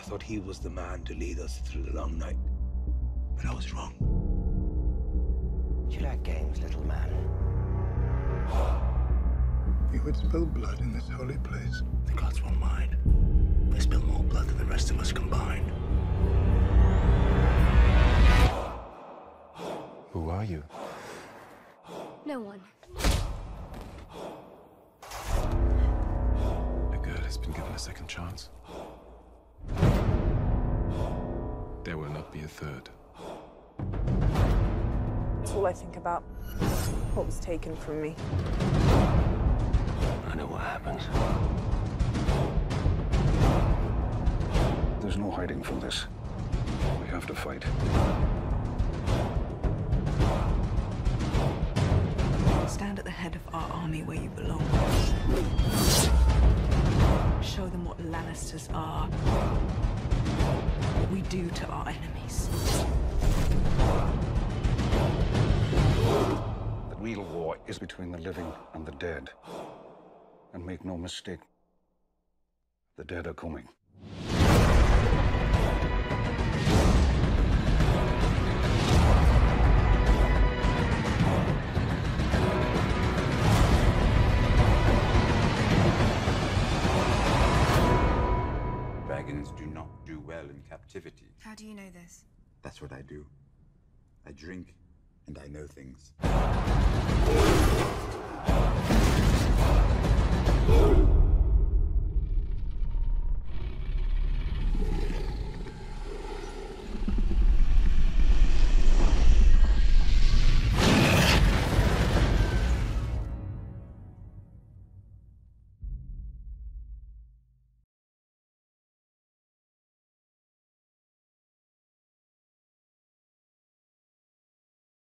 thought he was the man to lead us through the long night. But I was wrong. Do you like games, little man? You would spill blood in this holy place. The gods won't mind. They spill more blood than the rest of us combined. Who are you? No one. A girl has been given a second chance. There will not be a third. That's all I think about. What was taken from me. I know what happens. There's no hiding from this. We have to fight. Stand at the head of our army where you belong. Show them what Lannisters are. What we do to our enemies. The real war is between the living and the dead. And make no mistake, the dead are coming. Dragons do not do well in captivity. How do you know this? That's what I do. I drink, and I know things.